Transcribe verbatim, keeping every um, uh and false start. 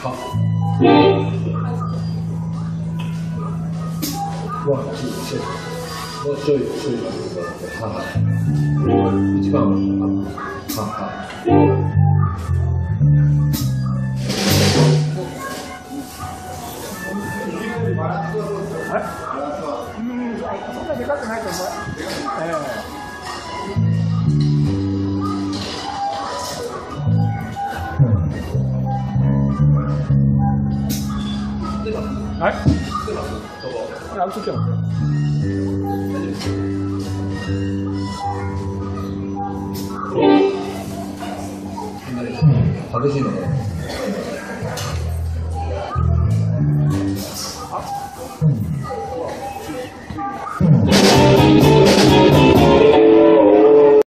ワン、ツー、セット。もうちょい、ちょい待ってください。はい。一番は、はい。 あれ？うん、そんなでかくないと思う。ええ。はい。あ、映ってますよ。 激しいのね。